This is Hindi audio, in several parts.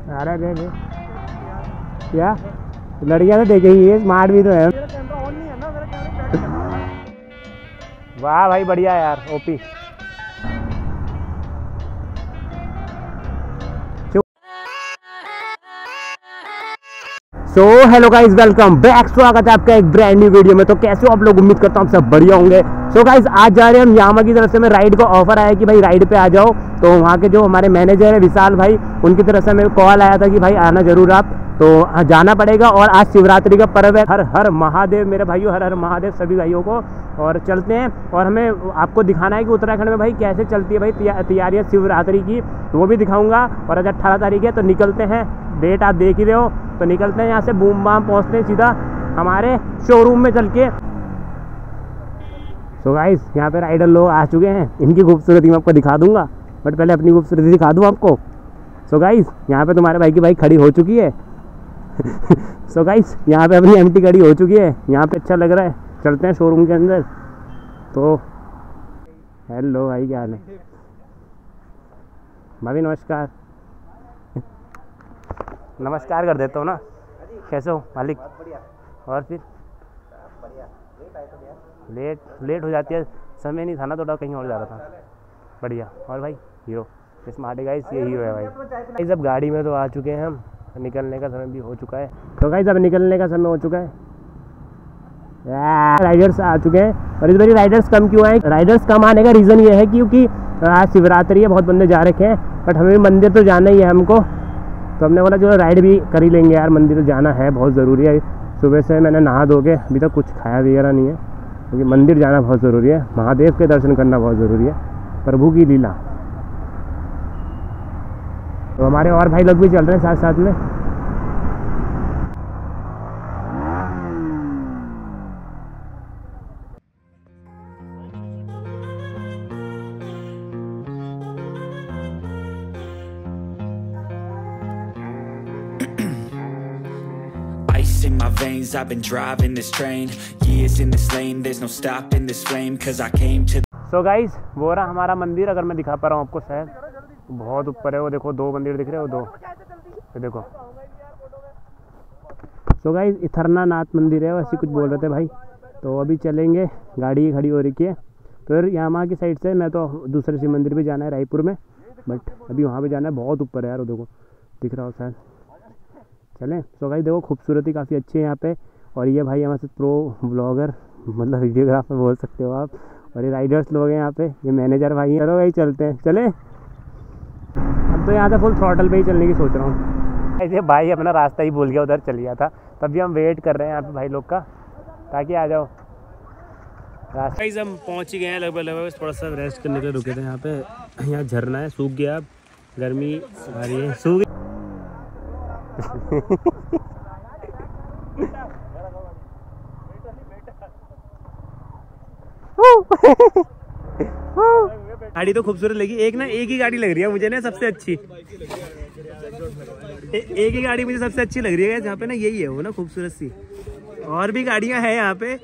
अरे रे क्या लड़कियां तो देखेंगी, स्मार्ट भी तो है। वाह भाई बढ़िया यार, OP. So hello guys, welcome back, स्वागत है आपका एक ब्रांड न्यू वीडियो में। तो कैसे हो आप लोग, उम्मीद करता हूँ आप सब बढ़िया होंगे। सो गाइज आज जा रहे हैं हम यामा की तरफ से। मैं राइड का ऑफर आया कि भाई राइड पे आ जाओ, तो वहाँ के जो हमारे मैनेजर है विशाल भाई, उनकी तरफ से मेरे कॉल आया था कि भाई आना जरूर आप, तो जाना पड़ेगा। और आज शिवरात्रि का पर्व है। हर हर महादेव मेरे भाइयों, हर हर महादेव सभी भाइयों को। और चलते हैं, और हमें आपको दिखाना है कि उत्तराखंड में भाई कैसे चलती है भाई तैयारियाँ शिवरात्रि की, तो वो भी दिखाऊंगा। और आज 18 तारीख है, तो निकलते हैं, डेट आप देख ही रहे हो। तो निकलते हैं यहाँ से, बूम बाम पहुँचते हैं सीधा हमारे शोरूम में चल के। सो गाइस यहाँ पे राइडर लोग आ चुके हैं, इनकी खूबसूरती मैं आपको दिखा दूंगा, बट पहले अपनी खूबसूरती दिखा दूँ आपको। सो गाइस यहाँ पे तुम्हारे भाई की बाइक खड़ी हो चुकी है। सो गाइस यहाँ पे अपनी एमटी खड़ी हो चुकी है, यहाँ पे अच्छा लग रहा है। चलते हैं शोरूम के अंदर। तो हेलो भाई, क्या हाल है भाभी? नमस्कार। नमस्कार कर देता हूँ ना, कैसे हो मालिक? और फिर लेट हो जाती है, समय नहीं था ना, थोड़ा कहीं और जा रहा था। बढ़िया। और भाई हीरो स्मार्ट है गाइस, ये हीरो है भाई। सब गाड़ी में तो आ चुके हैं हम, निकलने का समय भी हो चुका है। तो गाइस अब निकलने का समय हो चुका है। राइडर्स आ चुके हैं, और इस बार राइडर्स कम क्यों आए? राइडर्स कम आने का रीज़न ये है क्योंकि आज शिवरात्रि है, बहुत बंदे जा रखे हैं, बट हमें मंदिर तो जाना ही है हमको। तो हमने बोला जो राइड भी कर ही लेंगे यार, मंदिर तो जाना है, बहुत ज़रूरी है। सुबह से मैंने नहा धो के अभी तक कुछ खाया वगैरह नहीं है, क्योंकि मंदिर जाना बहुत ज़रूरी है, महादेव के दर्शन करना बहुत ज़रूरी है, प्रभु की लीला। तो हमारे और भाई लोग भी चल रहे हैं साथ साथ में। In my veins, I've been driving this train, years in this lane, there's no stopping this flame, cause I came to। So guys वो रहा हमारा मंदिर, अगर मैं दिखा पा रहा हूँ आपको, शायद बहुत ऊपर है वो, देखो 2 मंदिर दिख रहे हो, 2 ये देखो। So guys इथरना नाथ मंदिर है, वैसे कुछ बोल रहे थे भाई। तो अभी चलेंगे, गाड़ी खड़ी हो रही है। तो फिर यामा की साइड से मैं तो दूसरे शिव मंदिर भी जाना है रायपुर में, बट अभी वहाँ पे जाना है, बहुत ऊपर है यार वो, देखो दिख रहा हो शायद। चलें। सो गाइस देखो खूबसूरती काफ़ी अच्छी है यहाँ पे। और ये भाई हमारे प्रो व्लॉगर, मतलब वीडियोग्राफर बोल सकते हो आप। और ये राइडर्स लोग हैं यहाँ पे, ये मैनेजर भाई हैं। चलो भाई चलते हैं, चले। अब तो यहाँ से फुल थ्रॉटल पे ही चलने की सोच रहा हूँ। ऐसे भाई अपना रास्ता ही भूल गया, उधर चल गया था, तभी हम वेट कर रहे हैं यहाँ पे भाई लोग का, ताकि आ जाओ। रास्ता हम पहुँच ही गए हैं लगभग, थोड़ा सा रेस्ट करने के लिए रुके थे यहाँ पे। यहाँ झरना है, सूख गया, अब गर्मी आ रही है, सूख गाड़ी तो खूबसूरत लगी। एक ही गाड़ी लग रही है मुझे ना सबसे अच्छी, एक ही गाड़ी मुझे सबसे अच्छी लग रही है जहाँ पे ना, यही है वो ना खूबसूरत सी। और भी गाड़ियां हैं यहाँ पे।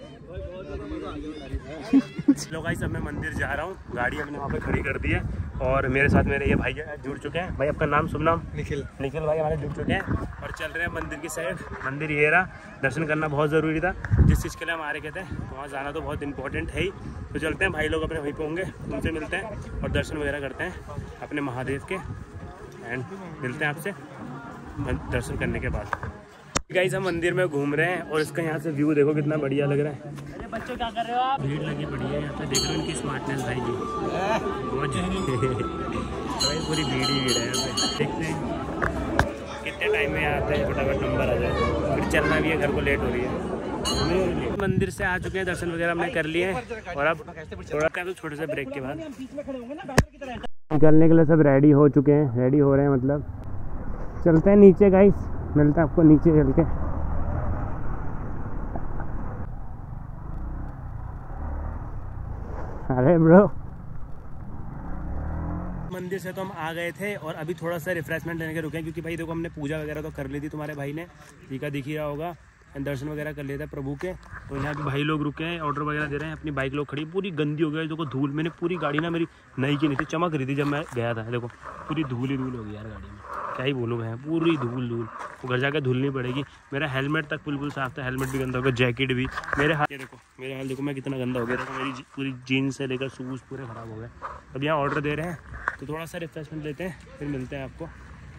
चलो गाइस अब मैं मंदिर जा रहा हूँ, गाड़ी हमने वहाँ पे खड़ी कर दी है। और मेरे साथ मेरे ये भाई जुड़ चुके हैं। भाई आपका नाम? शुभ नाम? निखिल भाई हमारे जुड़ चुके हैं, और चल रहे हैं मंदिर की साइड। मंदिर ये रहा, दर्शन करना बहुत ज़रूरी था, जिस चीज़ के लिए हम आ रहे थे वहाँ जाना तो बहुत इंपॉर्टेंट है ही। तो चलते हैं, भाई लोग अपने वहीं पे होंगे, उनसे मिलते हैं और दर्शन वगैरह करते हैं अपने महादेव के, एंड मिलते हैं आपसे दर्शन करने के बाद। गाइस हम मंदिर में घूम रहे हैं, और इसका यहाँ से व्यू देखो कितना बढ़िया लग रहा है। अरे बच्चों क्या कर रहे हो आप? भीड़ लगी पड़ी है यहाँ पे, देख रहे हो इनकी स्मार्टनेस भाई जी, भाई पूरी भीड़ ही भीड़ है यहाँ पे। देखते हैं कितने टाइम में आते हैं, फटाफट नंबर आ जाए, फिर चलना भी है, घर को लेट हो रही है। मंदिर से आ चुके हैं, दर्शन वगैरह हमने कर लिए हैं, और अब थोड़ा टाइम तो छोटे से ब्रेक के बाद निकलने के लिए सब रेडी हो चुके हैं, रेडी हो रहे हैं मतलब। चलते हैं नीचे गाइस, मिलता है आपको नीचे चल के। अरे ब्रो मंदिर से तो हम आ गए थे, और अभी थोड़ा सा रिफ्रेशमेंट लेने के रुके हैं, क्योंकि भाई देखो हमने पूजा वगैरह तो कर ली थी, तुम्हारे भाई ने टीका दिख ही रहा होगा, दर्शन वगैरह कर लेते हैं प्रभु के। तो यहाँ भी भाई लोग रुके हैं, ऑर्डर वगैरह दे रहे हैं। अपनी बाइक लोग खड़ी, पूरी गंदी हो गई, देखो धूल, मैंने पूरी गाड़ी ना मेरी नई की नहीं थी, चमक रही थी जब मैं गया था, देखो पूरी धूल ही धूल हो गई यार गाड़ी में। क्या ही बोलूँ मैं, पूरी धूल धूल, वो घर जाकर धुलनी पड़ेगी। मेरा हेलमेट तक बिल्कुल साफ था, हेलमेट भी गंदा हो गया, जैकेट भी, मेरे हाथ देखो, मेरे हाल देखो मैं कितना गंदा हो गया। देखो मेरी पूरी जीन्स से लेकर शूज़ पूरे ख़राब हो गए। अब यहाँ ऑर्डर दे रहे हैं तो थोड़ा सा रिफ्रेशमेंट लेते हैं, फिर मिलते हैं आपको।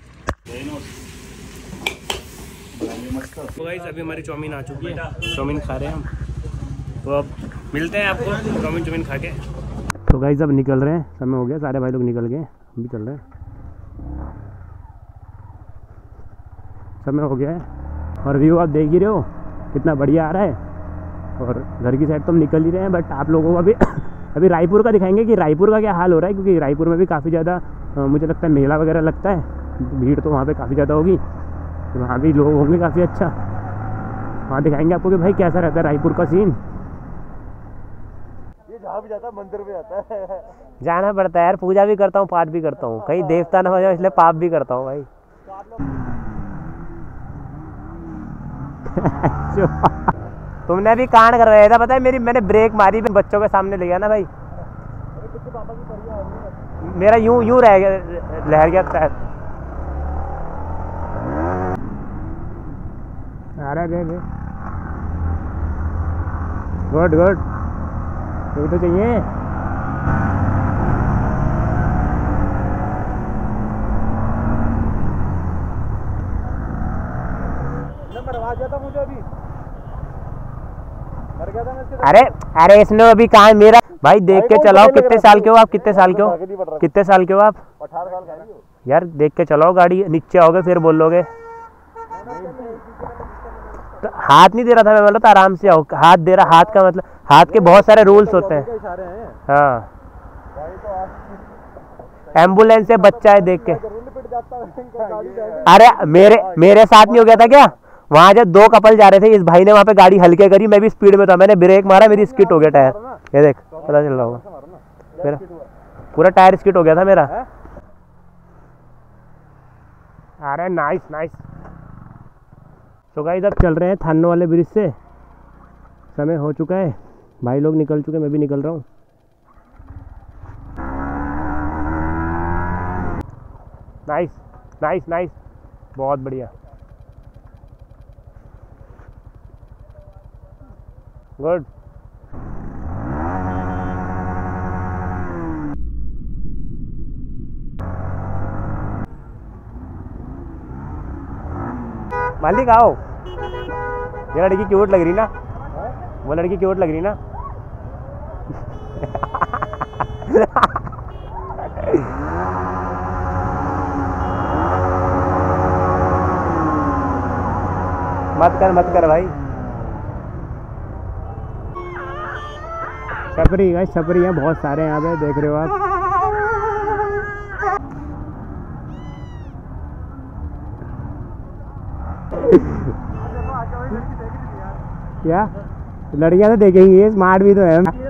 तो गाइस अभी हमारी चाउमीन आ चुकी है, चाउमीन खा रहे हैं हम, तो अब मिलते हैं आपको चाउमीन खा के। तो गाइस अब निकल रहे हैं, समय हो गया, सारे भाई लोग निकल गए, हम भी चल रहे हैं, समय हो गया है। और व्यू आप देख ही रहे हो कितना बढ़िया आ रहा है। और घर की साइड तो हम निकल ही रहे हैं, बट आप लोगों को अभी अभी रायपुर का दिखाएंगे कि रायपुर का क्या हाल हो रहा है, क्योंकि रायपुर में भी काफ़ी ज़्यादा मुझे लगता है मेला वगैरह लगता है, भीड़ तो वहाँ पे काफ़ी ज़्यादा होगी, तो वहाँ भी लोग होंगे काफ़ी। अच्छा वहाँ दिखाएंगे आपको कि भाई कैसा रहता है रायपुर का सीन। ये जहाँ भी जाता है मंदिर में जाता है, जाना पड़ता है यार, पूजा भी करता हूँ, पाठ भी करता हूँ, कहीं देवता ना हो जाए इसलिए पाप भी करता हूँ भाई। तुमने अभी कांड करवाया था, पता है मेरी, मैंने ब्रेक मारी, बच्चों के सामने ले गया ना भाई, मेरा यूं रह गया, लहर गया पैर। अरे गुड गुड, यही तो चाहिए। मुझे अभी मर गया था मैं इसके। अरे इसने अभी कहा है मेरा भाई, देख के चलाओ। कितने साल के हो आप, कितने साल के हो, कितने साल के हो आप? 18 साल का हो यार, देख के चलाओ गाड़ी, नीचे आओगे फिर बोलोगे। तो हाथ नहीं दे रहा था मैं, बोला था आराम से आओ, हाथ दे रहा, हाथ का मतलब, हाथ के बहुत सारे रूल्स होते हैं। हाँ एम्बुलेंस से बच्चा है देख के। अरे मेरे साथ नहीं हो गया था क्या? वहाँ जब 2 कपल जा रहे थे, इस भाई ने वहाँ पे गाड़ी हल्के करी, मैं भी स्पीड में था, मैंने ब्रेक मारा, मेरी स्किट हो गया टायर, ये देख पता चल रहा होगा, मेरा पूरा टायर स्किट हो गया था मेरा। अरे नाइस नाइस। तो गाइस अब चल रहे हैं थानो वाले ब्रिज से, समय हो चुका है, भाई लोग निकल चुके, मैं भी निकल रहा हूँ। नाइस नाइस नाइस, बहुत बढ़िया, गुड। मालिक आओ, ये लड़की क्यूट लग रही ना, वो लड़की क्यूट लग रही ना। मत कर भाई। छपरी भाई, छपरी हैं बहुत सारे यहाँ पे, देख रहे हो आप। क्या लड़कियां तो देखेंगी, स्मार्ट भी तो है।